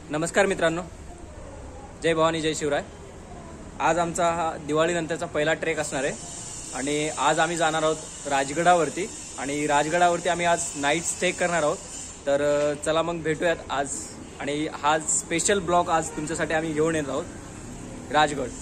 नमस्कार मित्रांनो, जय भवानी जय शिवराय। आज आमचा हा दिवाळीनंतरचा पहिला ट्रेक असणार आहे आणि आज आम्ही जाणार आहोत राजगडावरती आणि राजगडावरती आम्ही आज नाईट स्टे करणार आहोत। तर चला मग भेटूयात आज आणि हा स्पेशल ब्लॉग आज तुमच्यासाठी आम्ही घेऊन येत आहोत राजगड।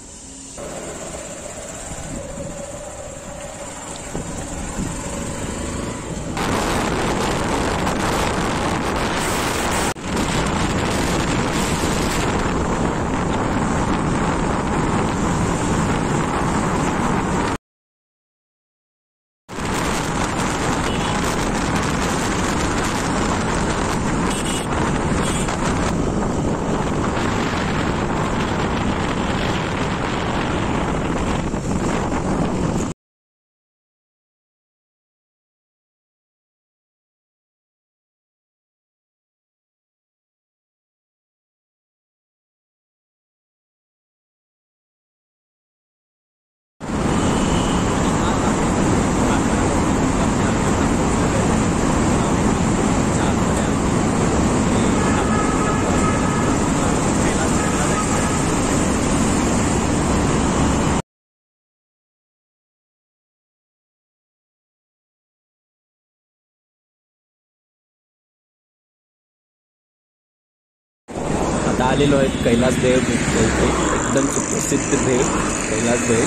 आता आलेलो आहेत कैलास देव एकदम सुप्रसिद्ध देव कैलास देव।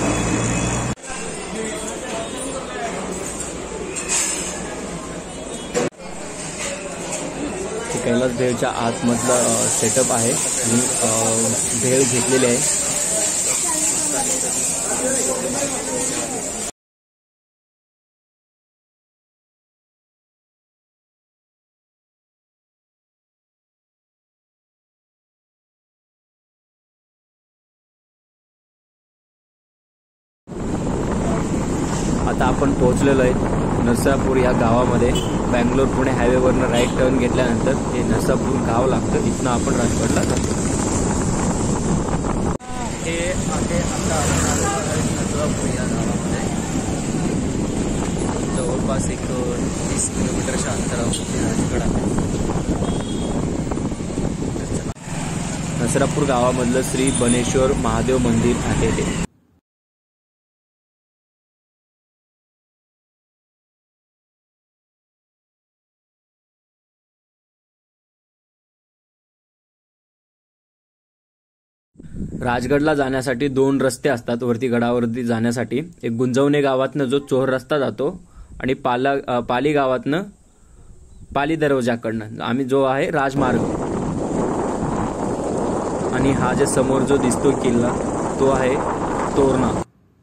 कैलास देवच्या आतमधला सेटअप आहे आणि देव घेतलेले आहे। आता आपण पोहोचलेलो आहे नरसापूर या गावामध्ये। बँगलोर पुणे हायवेवरनं राईट टर्न घेतल्यानंतर हे नरसापूर गाव लागतं, इथनं आपण राजगडला जातो। हे आहे आता नरसापूर या गावामध्ये, जवळपास एक 30 किलोमीटरच्या अंतरावर राजगड आहे। नरसापूर गावामधलं श्री बनेश्वर महादेव मंदिर आहे ते। राजगडला जाण्यासाठी 2 रस्ते असतात वरती गडावरती जाण्यासाठी। एक गुंजवणे गावातनं जो चोर रस्ता जातो आणि पाली गावातनं पाली दरवाजाकडनं आम्ही जो आहे राजमार्ग। आणि हा जे समोर जो दिसतो किल्ला तो आहे तोरणा।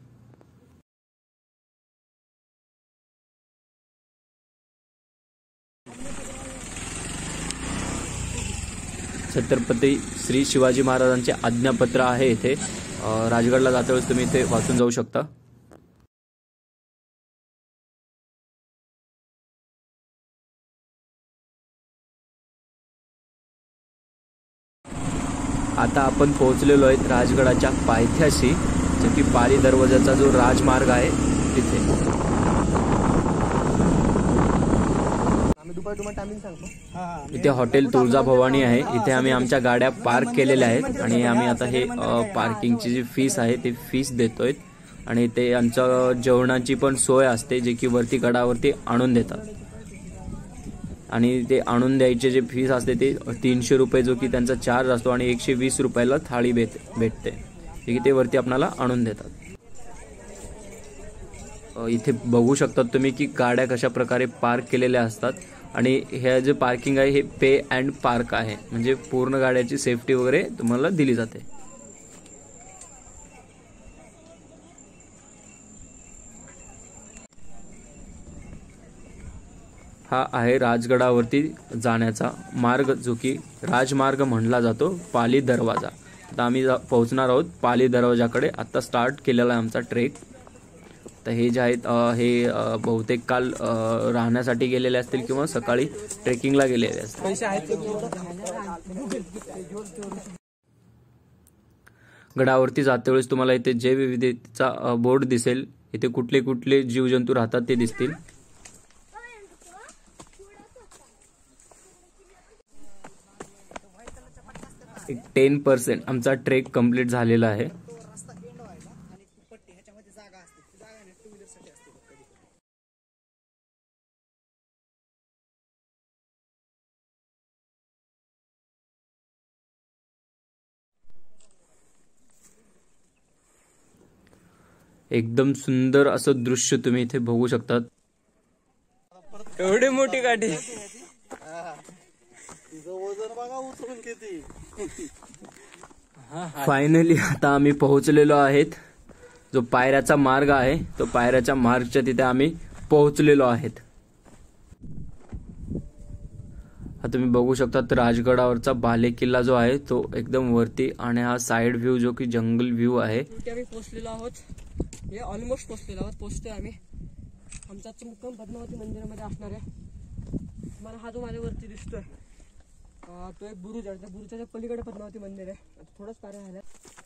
छत्रपती श्री शिवाजी महाराजांचे आज्ञापत्र आहे इथे। राजगडला जातावेळेस तुम्ही इथे वाचून जाऊ शकता। आता आपण पोहोचलेलो आहेत राजगडाच्या पायथ्याशी, जो की पाली दरवाजाचा जो राजमार्ग आहे तिथे। इथे हॉटेल तुळजाभवानी आहे, इथे आम्ही आमच्या गाड्या पार्क केलेल्या आहेत आणि आम्ही आता हे पार्किंगची जी फीस आहे ती फीस देतोय आणि ते आमच्या जेवणाची पण सोय असते, जे की वरती गडावरती आणून देतात आणि ते आणून द्यायचे जे फीस असते ते 300 रुपये जो की त्यांचा चार्ज असतो आणि 120 रुपयाला थाळी भेटते, जे की ते वरती आपल्याला आणून देतात। इथे बघू शकता तुम्ही की गाड्या कशा प्रकारे पार्क केलेल्या असतात आणि हे जे पार्किंग आहे हे पे अँड पार्क आहे, म्हणजे पूर्ण गाड्याची सेफ्टी वगैरे तुम्हाला दिली जाते। हा आहे राजगडावरती जाण्याचा मार्ग, जो की राजमार्ग म्हणला जातो, पाली दरवाजा। आता आम्ही पोहोचणार आहोत पाली दरवाजाकडे। आता स्टार्ट केलेला आहे आमचा ट्रेक। तर हे जे आहेत हे बहुतेक काल राहण्यासाठी गेलेले असतील किंवा सकाळी ट्रेकिंगला गेलेले असतील। गडावरती जाते वेळेस तुम्हाला इथे जैवविविधतेचा बोर्ड दिसेल, इथे कुठले कुठले जीवजंतू राहतात ते दिसतील। एक 10% आमचा ट्रेक कंप्लीट झालेला आहे. एकदम सुंदर असं दृश्य तुम्ही इथे बघू शकतात. एवढी मोठी काठी. फायनली आता आम्ही पोहोचलेलो आहेत. जो पायऱ्याचा मार्ग आहे तो पायऱ्याच्या मार्गच्या तिथे आम्ही पोहोचलेलो आहेत. हा तुम्ही बघू शकता राजगडावरचा बाले किल्ला जो आहे तो एकदम वरती आणि हा साइड व्ह्यू जो की जंगल व्ह्यू आहे. आम्ही पोहोचलेलो आहोत. हे ऑलमोस्ट पोहोचलेलो आहोत. पोहोचतोय आम्ही. आमचा मुक्काम पद्मावती मंदिरामध्ये असणार आहे. मला हा जो माझ्यावरती दिसतोय तो एक बुरुज आहे. त्या बुरुजाच्या पलीकडे पद्मावती मंदिर आहे. थोडंच कार्य झालं.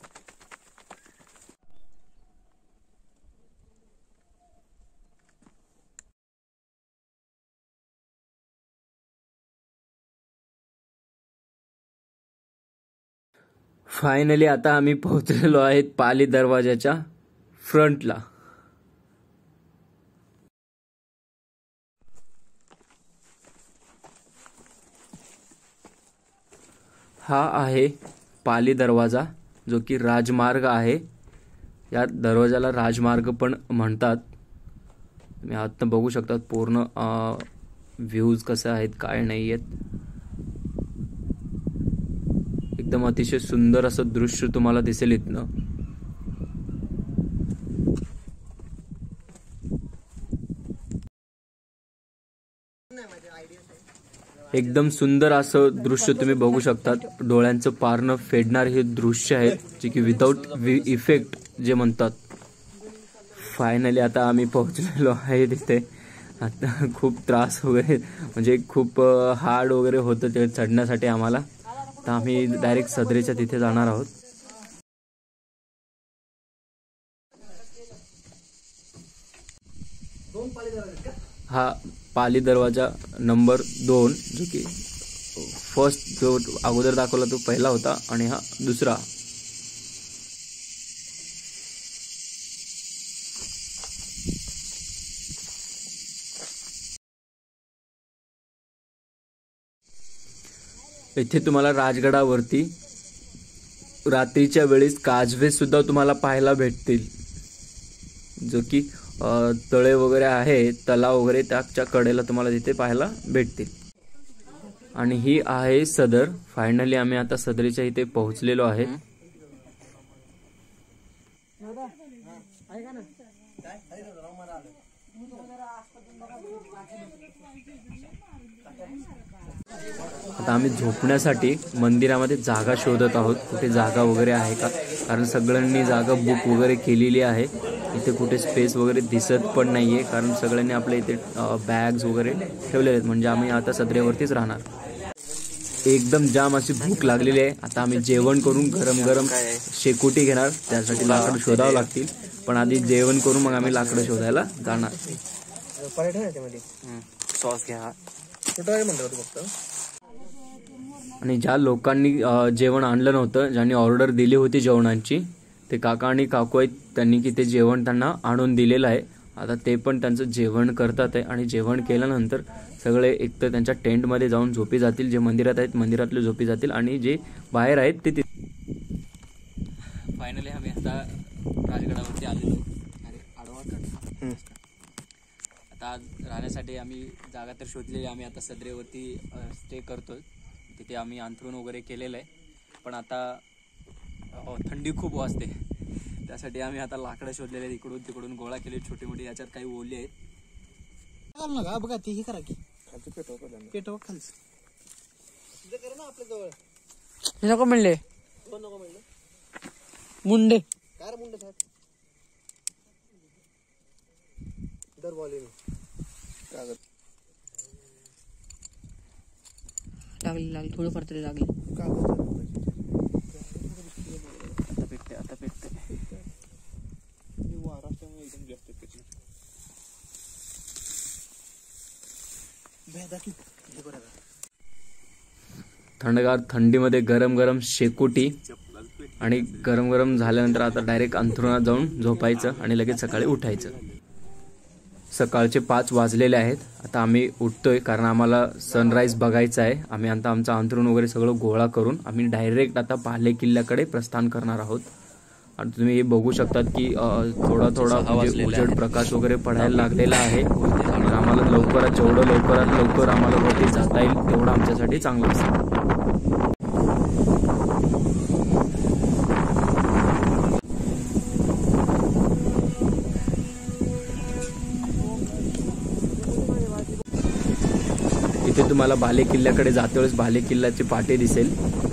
फायनली आता आम्ही पोहोचलेलो आहेत पाली दरवाजाच्या फ्रंटला. हा आहे पाली दरवाजा जो की राजमार्ग आहे. या दरवाजाला राजमार्ग पण म्हणतात. तुम्ही आत बघू शकता पूर्ण व्ह्यूज कसे आहेत काय नाही आहेत. एकदम अतिशय सुंदर असं दृश्य तुम्हाला दिसेल इथनं. एकदम सुंदर असं दृश्य तुम्ही बघू शकतात. डोळ्यांचं पारणं फेडणार हे दृश्य आहे जे की विदाऊट इफेक्ट जे म्हणतात. फायनली आता आम्ही पोहोचलेलो आहे तिथे. आता खूप त्रास वगैरे म्हणजे खूप हार्ड वगैरे होतं ते चढण्यासाठी आम्हाला. तर आम्ही डायरेक्ट सदरेच्या तिथे जाणार आहोत. हा पाली दरवाजा नंबर 2 जो की फर्स्ट जो अगोदर दाखवला तो पहिला होता आणि हा दुसरा. इथे तुम्हाला राजगडावरती रात्रीच्या वेळेस काजवे सुद्धा तुम्हाला पाहायला भेटतील. जो की तळे वगैरे आहे तलाव वगैरे त्याच्या कडेला तुम्हाला तिथे पाहायला भेटतील. आणि ही आहे सदर. फायनली आम्ही आता सदरीच्या इथे पोहोचलेलो आहे. आता आम्ही झोपण्यासाठी मंदिरामध्ये जागा शोधत आहोत. कुठे जागा वगैरे आहे का, कारण सगळ्यांनी जागा बुक वगैरे केलेली आहे. इथे कुठे स्पेस वगैरे दिसत पण नाहीये कारण सगळ्यांनी आपल्या इथे बॅग्स वगैरे ठेवलेले आहेत. म्हणजे आम्ही आता सदरेवरतीच राहणार. एकदम जाम अशी भूक लागलेली आहे. आता आम्ही जेवण करून गरम गरम शेकोटी घेणार. त्यासाठी लाकडं शोधावं लागतील. पण आधी जेवण करून मग आम्ही लाकडं शोधायला जाणार. सॉस घ्या. आणि ज्या लोकांनी जेवण आणलं नव्हतं, ज्यांनी ऑर्डर दिली होती जेवणांची, ते काका आणि काकू आहेत. त्यांनी की ते जेवण त्यांना आणून दिलेलं आहे. आता ते पण त्यांचं जेवण करतात आहे. आणि जेवण केल्यानंतर सगळे एकतर त्यांच्या टेंटमध्ये जाऊन झोपी जातील. जे मंदिरात आहेत मंदिरातले झोपी जातील आणि जे बाहेर आहेत ते. फायनली आम्ही आता राजगडावरती आलेलो. आता राहण्यासाठी आम्ही जागा तर शोधलेली. आम्ही आता सदरेवरती स्टे करतोय. तिथे आम्ही अंथरूण वगैरे केलेलं आहे. पण आता थंडी खूप वाजते. त्यासाठी आम्ही आता लाकडं शोधलेले आहेत. इकडून तिकडून गोळा केले छोटी मोठी. याच्यात काही ओली आहेत. बघा ती करा की पेटवा खालच नको म्हणले. मुंडे काय मुंडे दर बॉल लागली थोडंफार तरी लागली. आता पेटते आता पेटते. एकदम जास्त थंडगार थंडीमध्ये गरम गरम शेकोटी आणि गरम गरम झाल्यानंतर आता डायरेक्ट अंथरुणात जाऊन झोपायचं आणि लगेच सकाळी उठायचं. सकाळचे 5 वाजलेले आहेत. आता आम्ही उठतोय कारण आम्हाला सनराईज बघायचा आहे. आम्ही आता आमचं अंथरुण वगैरे सगळं गोळा करून आम्ही डायरेक्ट आता बाले किल्ल्याकडे प्रस्थान करणार आहोत. आणि तुम्ही हे बघू शकतात की थोडा थोडा उजेड प्रकाश वगैरे पडायला लागलेला आहे. आणि आम्हाला जेवढं लवकरात लवकर आम्हाला वरती जाता येईल तेवढं आमच्यासाठी चांगलं असेल. इथे तुम्हाला बाले किल्ल्याकडे जाते वेळेस बाले किल्ल्याची पाटी दिसेल.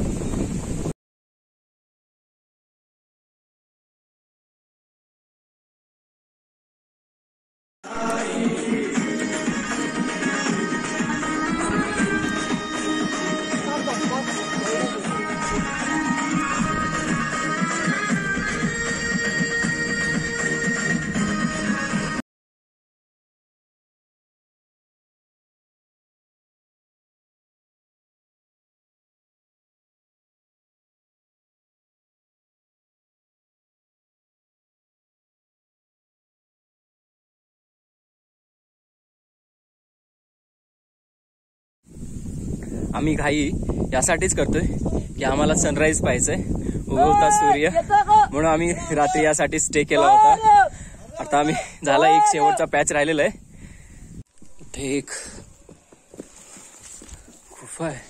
आम्ही घाई यासाठीच करतोय की आम्हाला सनराईज पाहायचंय, उगवता सूर्य, म्हणून आम्ही रात्री यासाठी स्टे केला होता. आता आम्ही झाला एक शेवटचा पॅच राहिलेला आहे. इथे एक गुफा आहे.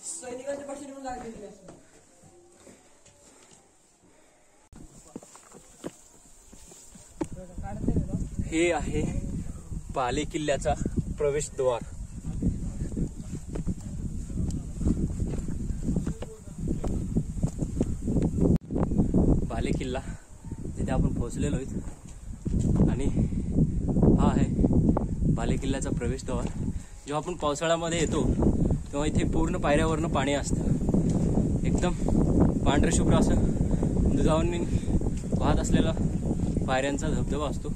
हे आहे बाले किल्ल्याचा प्रवेशद्वार. बाले किल्ला तिथे आपण पोहोचलेलो आहोत आणि हा आहे बाले किल्ल्याचा प्रवेशद्वार. जेव्हा आपण पावसाळ्यामध्ये येतो तेव्हा इथे पूर्ण पायऱ्यावरनं पाणी असतं. एकदम पांढरे शुभ्र असं दुधावरून वाहत असलेला पायऱ्यांचा धबधबा असतो.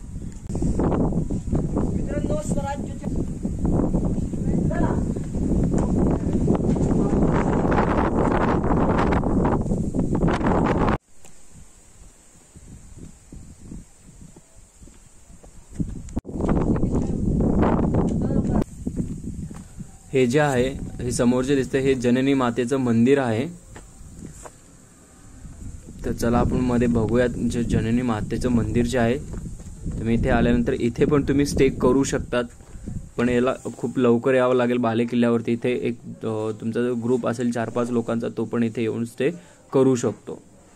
हे जे आहे हे समोर जे दिसतंय हे जननी मातेचं मंदिर आहे. तर चला आपण मध्ये बघूयात जे जननी मातेचं मंदिर जे आहे. तुम्ही इथे आल्यानंतर इथे पण तुम्ही स्टे करू शकतात, पण याला खूप लवकर यावं लागेल बाले किल्ल्यावरती. इथे एक तुमचा जो ग्रुप असेल 4-5 लोकांचा तो पण इथे येऊन स्टे करू शकतो.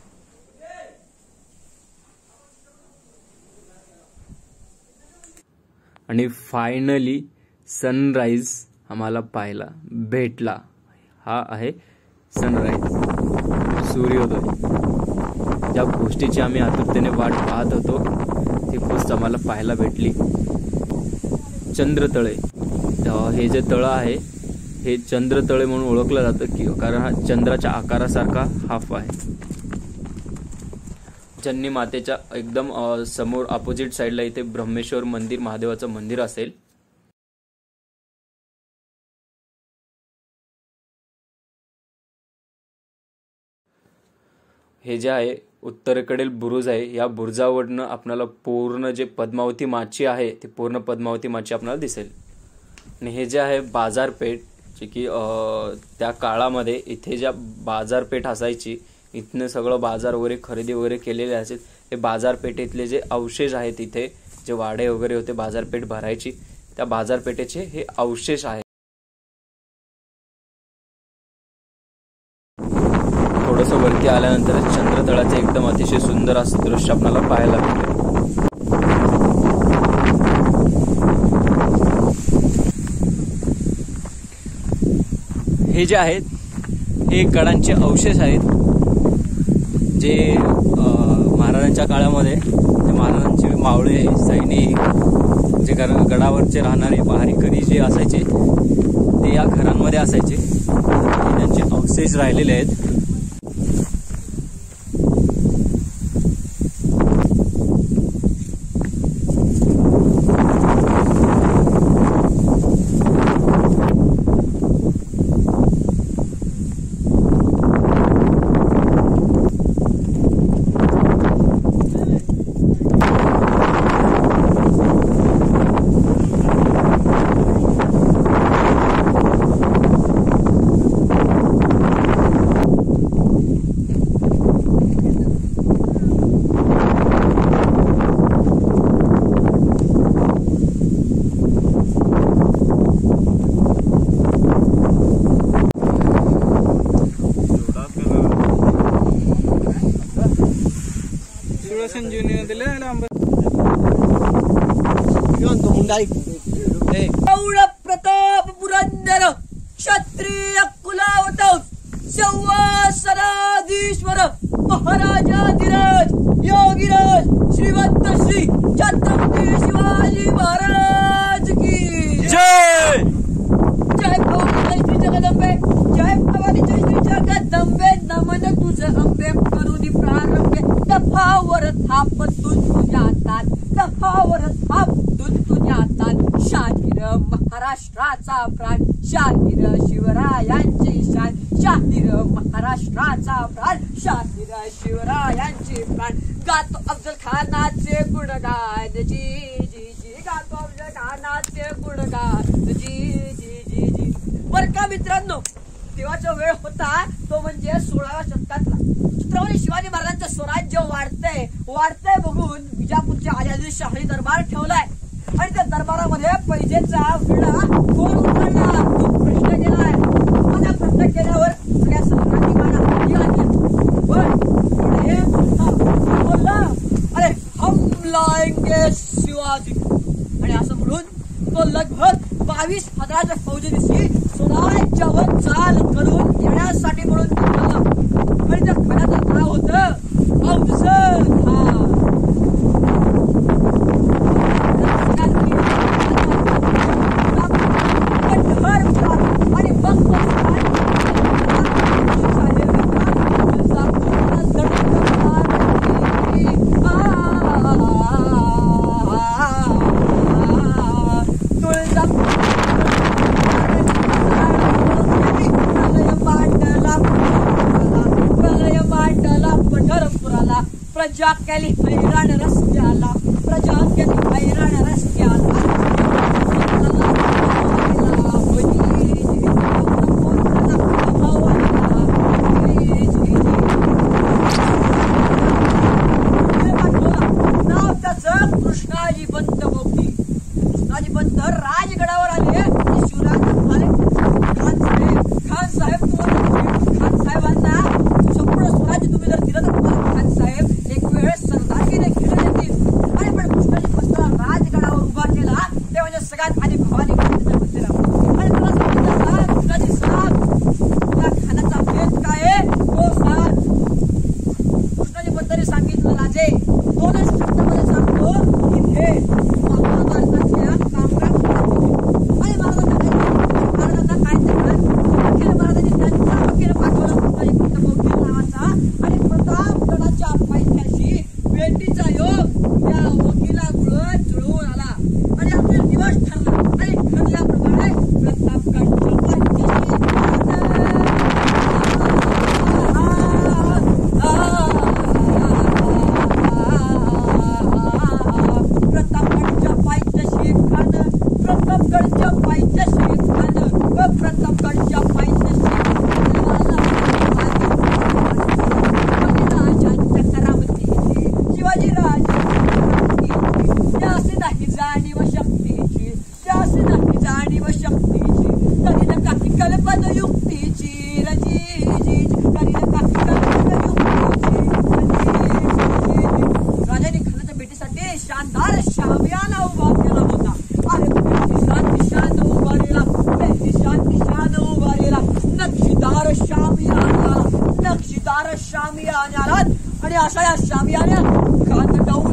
आणि फायनली सनराईज आम्हाला पाहायला भेटला. हा आहे सनराईज, सूर्योदय. ज्या गोष्टीची आम्ही आतुरतेने वाट पाहत होतो ती गोष्ट आम्हाला पाहायला भेटली. चंद्रतळे, हे जे तळं आहे हे चंद्रतळे म्हणून ओळखलं जातं की कारण हा चंद्राच्या आकारासारखा हाफ आहे. जननी मातेच्या एकदम समोर अपोजिट साईडला इथे ब्रह्मेश्वर मंदिर, महादेवाचं मंदिर असेल. हे जे आहे उत्तरेकडील बुरुज आहे. या बुरुजावरनं आपल्याला पूर्ण जे पद्मावती माची आहे ती पूर्ण पद्मावती माची आपल्याला दिसेल. आणि हे जे आहे बाजारपेठ, जे की त्या काळामध्ये इथे ज्या बाजारपेठ असायची, इथनं सगळं बाजार वगैरे खरेदी वगैरे केलेले असेल. हे बाजारपेठेतले जे अवशेष आहेत, इथे जे वाडे वगैरे होते बाजारपेठ भरायची, त्या बाजारपेठेचे हे अवशेष आहेत. थोडंसं वरती आल्यानंतर चंद्रतळाचे एकदम अतिशय सुंदर असं दृश्य आपल्याला पाहायला मिळेल. हे जे आहेत हे गडांचे अवशेष आहेत, जे महाराजांच्या काळामध्ये महाराजांचे मावळे, सैनिक, जे गडावरचे राहणारे पहारेकरी जे असायचे ते या घरांमध्ये असायचे. त्यांचे अवशेष राहिलेले आहेत. संजीवनी दिले प्रताप पुरंदर क्षत्रिय कुलावत संवासनाधीश्वर महाराजाधिराज योगीराज श्रीमंत श्री छत्रपती शिवाजी महाराज की जय जय भवानी श्री जगदंबे जय भवानी श्री जगदंबे नमन तुझे अंबे करुणी प्रारंभे दफावर थापतून तुझ्या हातात दफावर थापतून तुझ्या हातात शाहीर महाराष्ट्राचा प्राण शाहीर शिवरायांची शान शाहीर महाराष्ट्राचा प्राण शाहीर शिवरायांची प्राण गातो अफजल खानाचे गुणगान जी जी जी गातो अफजल खानाचे गुणगान जी जी जी जी बरं का मित्रांनो तेव्हाचा वेळ होता तो म्हणजे 16व्या शतकातला छत्रपती शिवाजी महाराजांचं स्वराज्य वाढतंय बघून विजापूरच्या आदिलशाही दरबार ठेवलाय आणि त्या दरबारामध्ये पैजेचा विडा कोण उचलला तो प्रश्न केलाय मला प्रश्न केल्यावर सगळ्या सम्राटांनी मला हाती घातल्या पण हे बोलला अरे हम लाएंगे शिवाजी आणि असं म्हणून तो लगभग 22,000 फौजेनिशी स्वराज्यावर चाल करून येण्यासाठी म्हणून निघाला आणि त्या खाण्याचं नाव होतं अफजल खान आणि मग प्रजा केली हैराण रस्त्याला प्रजा केली हैराण रस्त्याला नाव त्याचं कृष्णाजी बंत मोठी कृष्णाजी बंत राजगडावर आले शिवराज आले खान साहेब खान साहेबांना संपूर्ण स्वराज्य तुम्ही जर दिलं तर तुम्हाला खान साहेब एक वेळेस सरदारकीने घेऊन येतील आणि पण कृष्णाजी बंतला राजगडावर उभा केला ते म्हणजे सगळ्यात आधी भवानी मंदिराला आणि तुला सांगितलं का कृष्णाजी साहेब त्या खानाचा भेद काय आहे तो सांग कृष्णाजी बंतने सांगितलं राजे दोनच शब्दामध्ये सांगतो की हे महाभारतातल्या कामगार आणि महाराजांना काय वकील महाराजांनी त्यांचा वकील पाठवला कृष्णाजी बंत मोठी नावाचा आणि प्रतापगडाच्या पायथ्याशी भेटीचा योग या वकिलामुळे जुळून आला आणि आपला दिवस ठरला आणि ठरल्याप्रमाणे प्रतापगडच्या पायथ्याशी प्रतापगडच्या पायथ्याशी खान प्रतापगडच्या पायथ्याशी खान प्रतापगडच्या पायथ्याशी शिवाजी राजांची त्यासी नाही जाणीव शक्तीची त्यासी नाही जाणीव शक्तीची कधी न काही कल्पन युक्तीची रजी जी कधी न काही कल्पन युक्तीची राजाने खानाच्या भेटीसाठी शानदार शामियाना उभा केला होता अरे शान उभा रेला उभा रेला नक्षीदार शामियाना आणि अशा या शामियाने खान गाऊन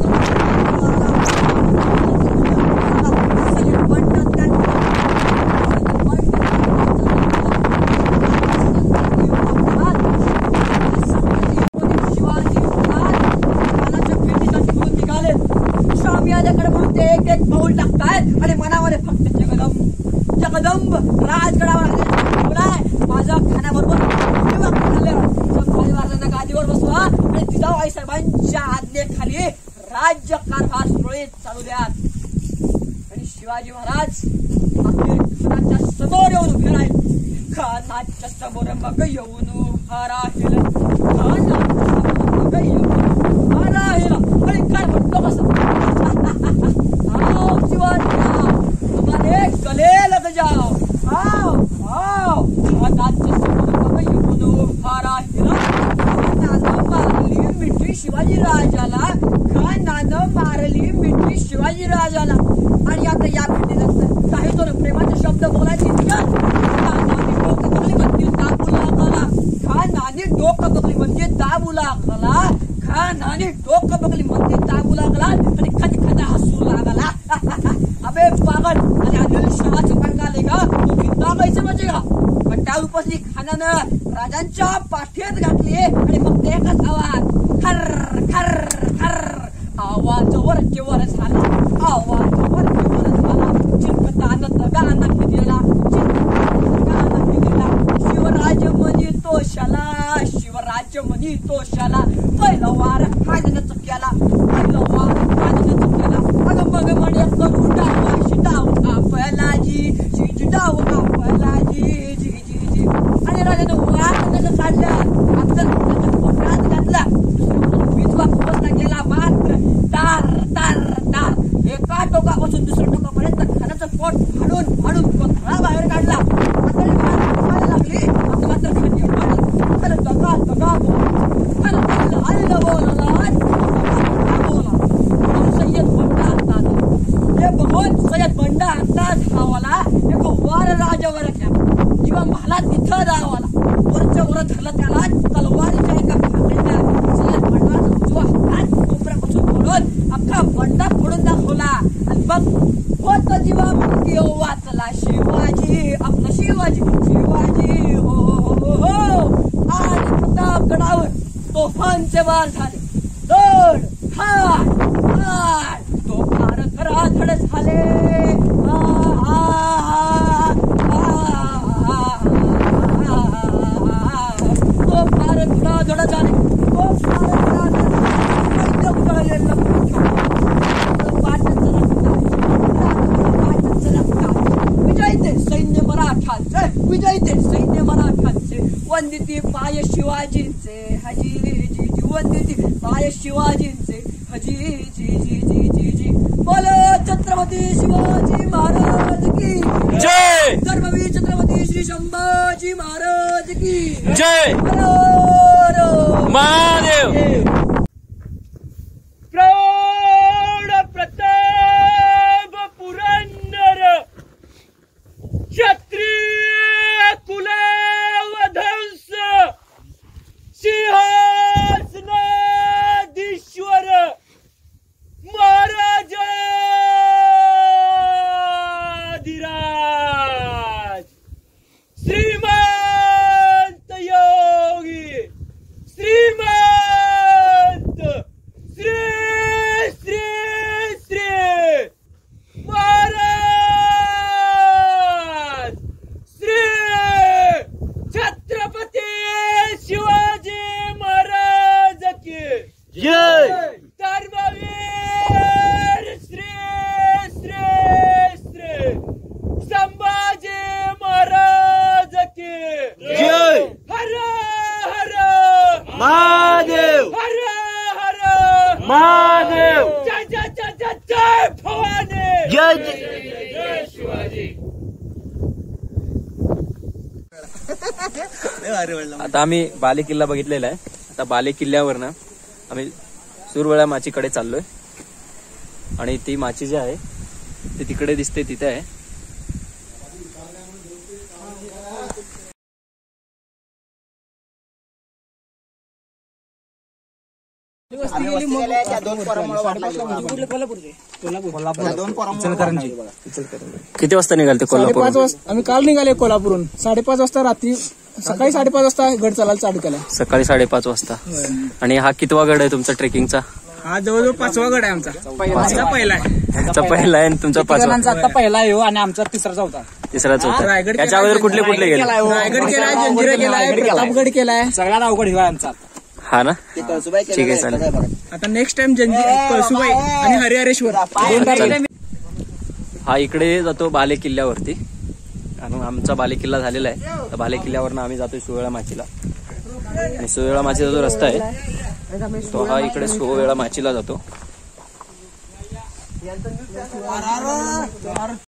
शिवाजी खानाच्या भेटीसाठी म्हणून निघाले शामियानाकडे म्हणून ते एक एक पाऊल टाकतायत आणि मनामध्ये फक्त जगदंब राजगडावर आले माझ्या खानाबरोबर गादीवर बसवा आणि जिजाबाई साहेबांच्या आज्ञेखाली राज्य कारभार सुरळीत चालू द्या आणि शिवाजी महाराज अखेर खानाच्या समोर येऊन उभे राहिले खानाच्या समोर मग येऊन उभा राहिला आणि काय म्हणतो कसं आओ शिवाजी हमारे गले लग जाओ आओ आओ खानाच्या समोर मग येऊन उभा राहिला मिठी शिवाजी राजाला मी शिवाजी राजाला. आणि आता या भेटीनंतर काही तो प्रेमाचे शब्द बोलायचे डोकं बघली म्हणजे दाबू लागला. खानाने डोकं बघली म्हणजे दाबू लागला. खानाने डोकं बघली म्हणजे दाबू लागला आणि खद हसू लागला. अबे पागल आणि आदिलशहाचे पंगाले का तू भिंता कैसे म्हणजे का. पण त्या उपाशी खानानं राजांच्या पाठीत घातली आणि फक्त एकच आवाज खर खर खर. आवाज वरचे वर झाला. आवाज वरचे वर झाला. चिंकताना दगाना फिरला. चिंकताना फिरला. शिवराज म्हणी तोशाला. शिवराज म्हणी तोशाला. पहिला वार खानानं चुक्याला. पहिला वार खानानं चुक्याला. अगं मग म्हणे करू डावा शिडाव आपला जी जी डाव आपला जी जी जी जी. आणि राजानं वार त्याचं काढलं. आपलं पोटात घातला. विधवा खूपच गेला. मात्र तार तार तार एका टोकापासून दुसऱ्या टोकापर्यंत खानाचं पोट फाडून फाडून कोथळा बाहेर काढला. आता लागली मात्र खाली खरं दगा दगा खरं हल्ल बोलला. सय्यद बंडा अंदाज हे बघून सय्यद बंडा अंदाज धावाला. एक वार राजावर घ्या किंवा महालात इथं धावाला. वरच्या वर धरलं त्याला तलवारीच्या एका फाकड्यानं सय्यद बंडाचा उजवा हात कोपऱ्यापासून पडून अख्खा बंडा फोडून दाखवला. आणि बघ होत जीवा मुक्ती वाचला शिवाजी. आपला शिवाजी शिवाजी हो हो हो. आणि प्रतापगडावर तोफांचे वार झाले. दड हाड हाड तोफार धडाधड झाले. तोफार धडाधड झाले. तोफार विजय ते सैन्य मराठांचे. विजय ते सैन्य मराठांचे. वंदिती पाय शिवाजींचे हजी जी जी. वंदिती पाय शिवाजींचे हजी जी जी जी जी जी. बोलो छत्रपती शिवाजी महाराज की जय. धर्मवीर छत्रपती श्री संभाजी महाराज की जय. महादेव. प्रौढ प्रताप पुरंदर क्षत्रिय कुलवधंस सिंहासनाधीश्वर महाराजाधिराज श्रीमंत योगी श्रीमंत श्री श्री श्री महाराज श्री छत्रपती शिवाजी महाराज की जय. धर्मवीर श्री श्री श्री संभाजी महाराज की जय. हर हर महादेव. हर हर महादेव. जय जय जय जय जय भवानी. जय जय शिवाजी. आता आम्ही बाले किल्ला बघितलेला आहे. आता बाले किल्ल्यावरनं आम्ही सुरवळा माचीकडे चाललोय. आणि ती माची जी आहे ती तिकडे दिसते तिथे आहे. किती वाजता निघालते कोल्हापूर? 5:30 वाजता आम्ही काल निघाले कोल्हापूरून. 5:30 वाजता रात्री सकाळी 5:30 वाजता गड चालायला चालू केला. सकाळी 5:30 वाजता. आणि हा कितवा गड आहे तुमचा ट्रेकिंगचा? हा जवळजवळ 5वा गड आहे आमचा. पहिला आहे. तुमचा पहिला आहे आणि तुमचा 5वा. आता पहिला आहे आणि आमचा तिसराच होता. तिसराच होता. रायगड त्याच्या अगोदर कुठले कुठले गेले? रायगड केलाय, जंजिरा केलाय, प्रतापगड केलाय. सगळ्यात अवघड हिवाळा आमचा. हा ना, ठीक आहे चालेल. आता नेक्स्ट टाइम कळसुबाई आणि हरिहरेश्वर. हा इकडे जातो बाले किल्ल्यावरती. आणि आमचा बाले किल्ला झालेला आहे. तर बाले किल्ल्यावरनं आम्ही जातो सुवेळा माचीला. आणि सुवेळा माचीचा जो रस्ता आहे तो हा इकडे सुवेळा माचीला जातो.